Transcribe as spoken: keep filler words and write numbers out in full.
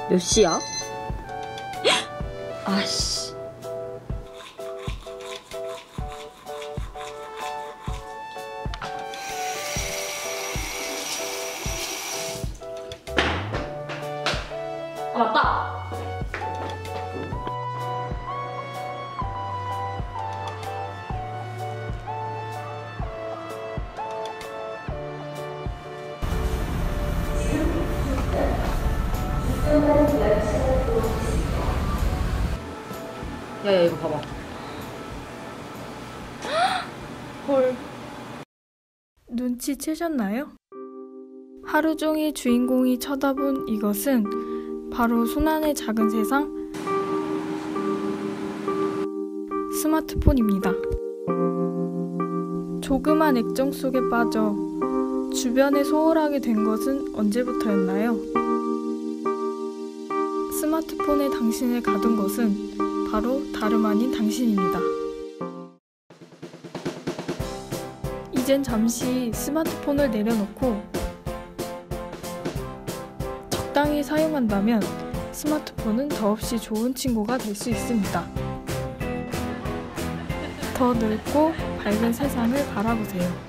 몇 시야? 아씨. 아, 맞다. 야야 이거 봐봐. 헐. 눈치채셨나요? 하루 종일 주인공이 쳐다본 이것은 바로 손안의 작은 세상 스마트폰입니다. 조그만 액정 속에 빠져 주변에 소홀하게 된 것은 언제부터였나요? 스마트폰에 당신을 가둔 것은 바로 다름 아닌 당신입니다. 이젠 잠시 스마트폰을 내려놓고 적당히 사용한다면 스마트폰은 더없이 좋은 친구가 될 수 있습니다. 더 넓고 밝은 세상을 바라보세요.